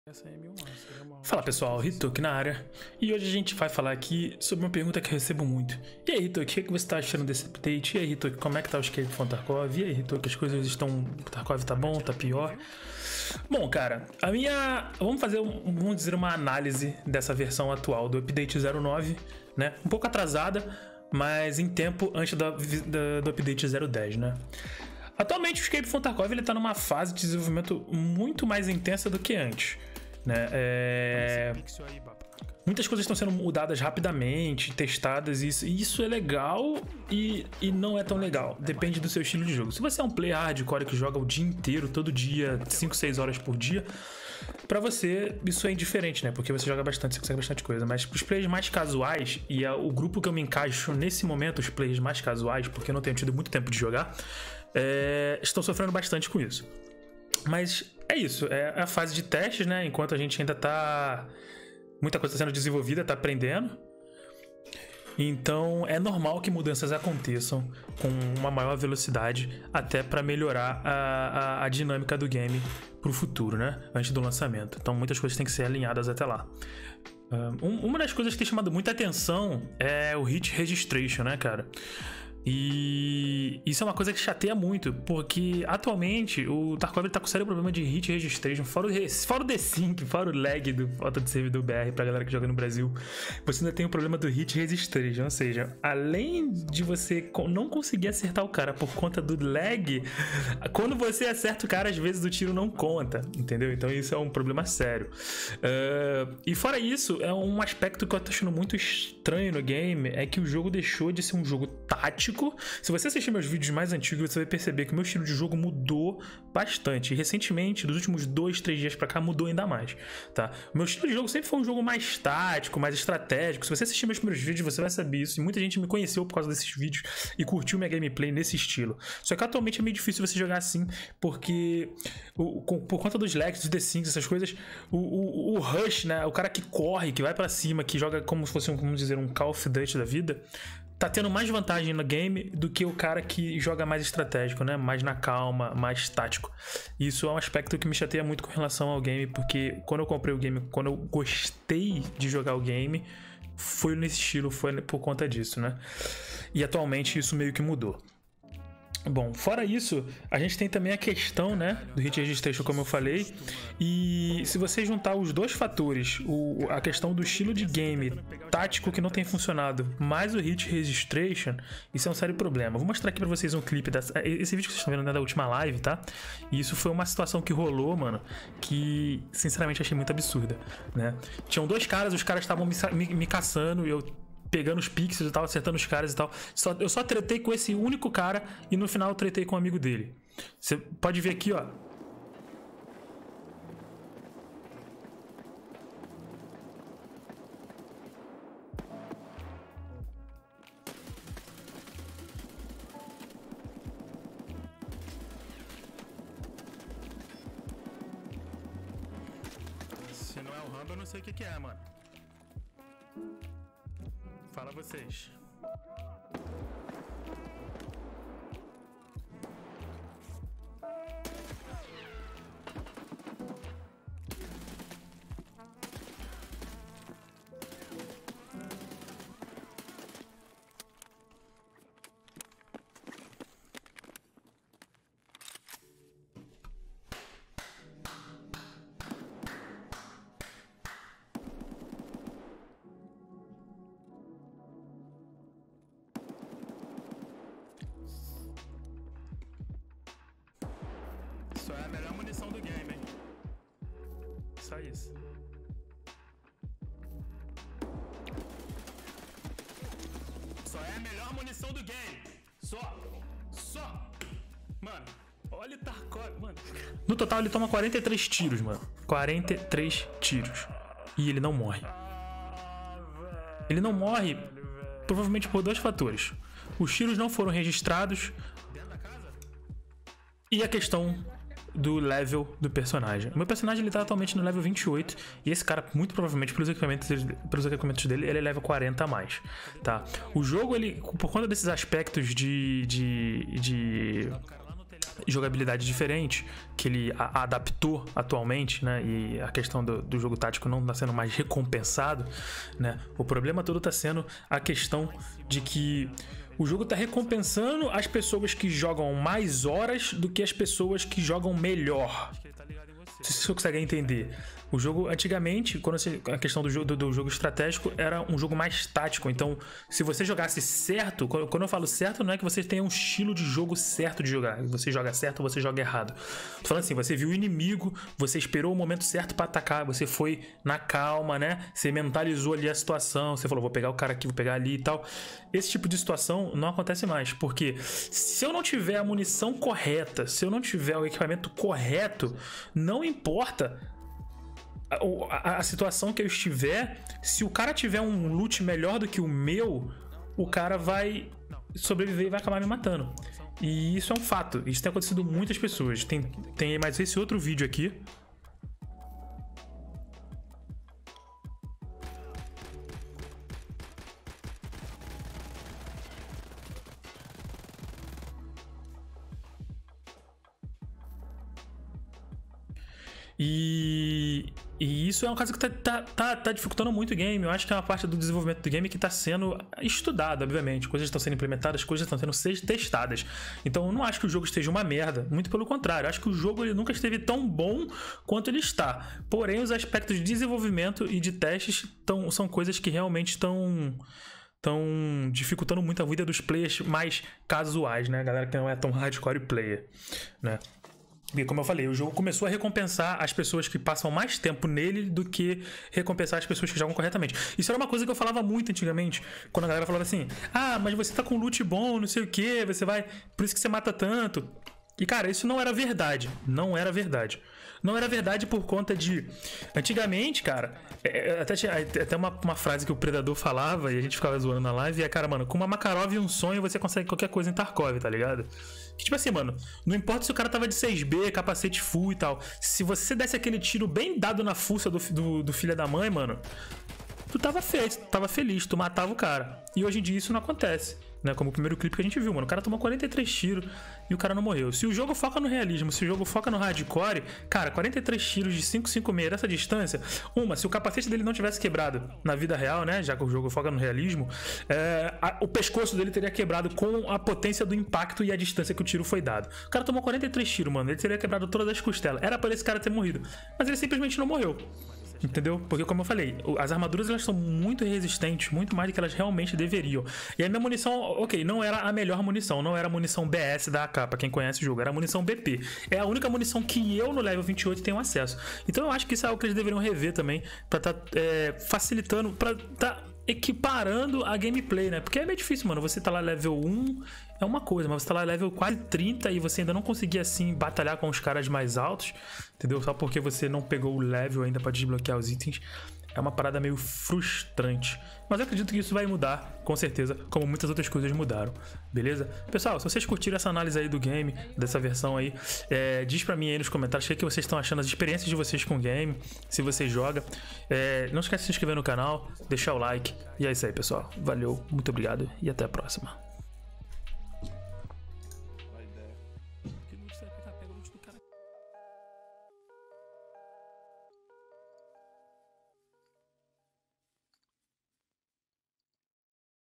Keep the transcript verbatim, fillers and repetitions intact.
Fala pessoal, Hitok na área, e hoje a gente vai falar aqui sobre uma pergunta que eu recebo muito. E aí Hitok, o que você tá achando desse update? E aí Hitok, como é que tá o Escape from Tarkov? E aí Hitok, as coisas estão... Tarkov tá bom, tá pior? Bom cara, a minha... Vamos fazer, um, vamos dizer, uma análise dessa versão atual do update zero nove, né? Um pouco atrasada, mas em tempo antes da, da, do update zero dez, né? Atualmente o Escape from Tarkov ele tá numa fase de desenvolvimento muito mais intensa do que antes, né? É... Muitas coisas estão sendo mudadas rapidamente, testadas, e isso, e isso é legal e, e não é tão legal. Depende do seu estilo de jogo. Se você é um player hardcore que joga o dia inteiro, todo dia, cinco, seis horas por dia, pra você isso é indiferente, né? Porque você joga bastante, você consegue bastante coisa. Mas pros players mais casuais, e é o grupo que eu me encaixo nesse momento, os players mais casuais, porque eu não tenho tido muito tempo de jogar, é, estão sofrendo bastante com isso. Mas é isso, é a fase de testes, né? Enquanto a gente ainda tá... Muita coisa está sendo desenvolvida, tá aprendendo. Então é normal que mudanças aconteçam com uma maior velocidade, até para melhorar a, a, a dinâmica do game pro futuro, né? Antes do lançamento. Então muitas coisas têm que ser alinhadas até lá. Um, uma das coisas que tem chamado muita atenção é o hit registration, né, cara? E isso é uma coisa que chateia muito, porque atualmente o Tarkov tá com sério problema de hit registration, fora o, fora o desync, fora o lag do falta de servidor B R pra galera que joga no Brasil. Você ainda tem o problema do hit registration, ou seja, além de você não conseguir acertar o cara por conta do lag, quando você acerta o cara, às vezes o tiro não conta, entendeu? Então isso é um problema sério. Uh, e fora isso, é um aspecto que eu tô achando muito estranho no game, é que o jogo deixou de ser um jogo tático. Se você assistir meus vídeos mais antigos, você vai perceber que o meu estilo de jogo mudou bastante. E recentemente, nos últimos dois, três dias pra cá, mudou ainda mais, tá? O meu estilo de jogo sempre foi um jogo mais tático, mais estratégico. Se você assistir meus primeiros vídeos, você vai saber isso. E muita gente me conheceu por causa desses vídeos e curtiu minha gameplay nesse estilo. Só que atualmente é meio difícil você jogar assim, porque o, com, por conta dos lags, dos desyncs, essas coisas, o, o, o rush, né? O cara que corre, que vai pra cima, que joga como se fosse um, como dizer, um Call of Duty da vida, tá tendo mais vantagem no game do que o cara que joga mais estratégico, né? Mais na calma, mais tático. Isso é um aspecto que me chateia muito com relação ao game, porque quando eu comprei o game, quando eu gostei de jogar o game, foi nesse estilo, foi por conta disso, né? E atualmente isso meio que mudou. Bom, fora isso, a gente tem também a questão, né, do hit registration, como eu falei, e se você juntar os dois fatores, o, a questão do estilo de game tático que não tem funcionado, mais o hit registration, isso é um sério problema. Vou mostrar aqui pra vocês um clipe dessa, esse vídeo que vocês estão vendo, né, da última live, tá? E isso foi uma situação que rolou, mano, que sinceramente achei muito absurda, né? Tinham dois caras, os caras estavam me, me, me caçando e eu pegando os pixels e tal, acertando os caras e tal. Só, eu só tretei com esse único cara e no final eu tretei com um amigo dele. Você pode ver aqui, ó. Se não é o Rambo, eu não sei o que que é, mano. Fala vocês. Só é a melhor munição do game, hein? Só isso. Só é a melhor munição do game. Só. Só. Mano, olha o Tarkov, mano. No total ele toma quarenta e três tiros, mano. quarenta e três tiros. E ele não morre. Ele não morre provavelmente por dois fatores. Os tiros não foram registrados e a questão do level do personagem. O meu personagem ele tá atualmente no level vinte e oito e esse cara, muito provavelmente pelos equipamentos, pelos equipamentos dele, ele é level quarenta a mais, tá? O jogo, ele, por conta desses aspectos de, de, de jogabilidade diferente, que ele a, adaptou atualmente, né? E a questão do, do jogo tático não está sendo mais recompensado, né? O problema todo está sendo a questão de que o jogo está recompensando as pessoas que jogam mais horas do que as pessoas que jogam melhor. Não sei se você consegue entender. O jogo, antigamente, quando você, a questão do jogo, do, do jogo estratégico era um jogo mais tático. Então, se você jogasse certo, quando eu falo certo, não é que você tenha um estilo de jogo certo de jogar. Você joga certo ou você joga errado. Tô falando assim, você viu o inimigo, você esperou o momento certo pra atacar, você foi na calma, né? Você mentalizou ali a situação, você falou, vou pegar o cara aqui, vou pegar ali e tal. Esse tipo de situação não acontece mais, porque se eu não tiver a munição correta, se eu não tiver o equipamento correto, não importa A, a, a situação que eu estiver, se o cara tiver um loot melhor do que o meu, o cara vai sobreviver e vai acabar me matando. E isso é um fato. Isso tem acontecido com muitas pessoas. Tem, tem mais esse outro vídeo aqui. E, e isso é uma coisa que tá, tá, tá, tá dificultando muito o game. Eu acho que é uma parte do desenvolvimento do game que está sendo estudada, obviamente. Coisas estão sendo implementadas, coisas estão sendo testadas. Então eu não acho que o jogo esteja uma merda. Muito pelo contrário. Eu acho que o jogo ele nunca esteve tão bom quanto ele está. Porém, os aspectos de desenvolvimento e de testes tão, são coisas que realmente estão... estão dificultando muito a vida dos players mais casuais, né? A galera que não é tão hardcore player, né? E como eu falei, o jogo começou a recompensar as pessoas que passam mais tempo nele do que recompensar as pessoas que jogam corretamente. Isso era uma coisa que eu falava muito antigamente, quando a galera falava assim, ah, mas você tá com loot bom, não sei o que, você vai... por isso que você mata tanto. E cara, isso não era verdade, não era verdade. Não era verdade por conta de... Antigamente, cara, até tinha até uma, uma frase que o Predador falava e a gente ficava zoando na live, e é, cara, mano, com uma Makarov e um sonho você consegue qualquer coisa em Tarkov, tá ligado? Que, tipo assim, mano, não importa se o cara tava de seis B, capacete full e tal, se você desse aquele tiro bem dado na fuça do, do, do filho da mãe, mano, tu tava feito, tu tava feliz, tu matava o cara. E hoje em dia isso não acontece, né? Como o primeiro clipe que a gente viu, mano, o cara tomou quarenta e três tiros e o cara não morreu. Se o jogo foca no realismo, se o jogo foca no hardcore, cara, quarenta e três tiros de cinco cinco seis dessa distância, uma, se o capacete dele não tivesse quebrado na vida real, né, já que o jogo foca no realismo, é, a, o pescoço dele teria quebrado com a potência do impacto e a distância que o tiro foi dado. O cara tomou quarenta e três tiros, mano, ele teria quebrado todas as costelas. Era pra esse cara ter morrido, mas ele simplesmente não morreu. Entendeu? Porque, como eu falei, as armaduras elas são muito resistentes, muito mais do que elas realmente deveriam. E a minha munição, ok, não era a melhor munição, não era a munição B S da A K, pra quem conhece o jogo, era a munição B P. É a única munição que eu, no level vinte e oito, tenho acesso. Então eu acho que isso é algo que eles deveriam rever também, pra tá é, facilitando, pra tá equiparando a gameplay, né? Porque é meio difícil, mano. Você tá lá level um, é uma coisa, mas você tá lá level quase trinta e você ainda não conseguia, assim, batalhar com os caras mais altos, entendeu? Só porque você não pegou o level ainda pra desbloquear os itens. É uma parada meio frustrante. Mas eu acredito que isso vai mudar, com certeza, como muitas outras coisas mudaram, beleza? Pessoal, se vocês curtiram essa análise aí do game, dessa versão aí, é, diz pra mim aí nos comentários o que, é que vocês estão achando, as experiências de vocês com o game, se você joga. É, não esquece de se inscrever no canal, deixar o like. E é isso aí, pessoal. Valeu, muito obrigado e até a próxima.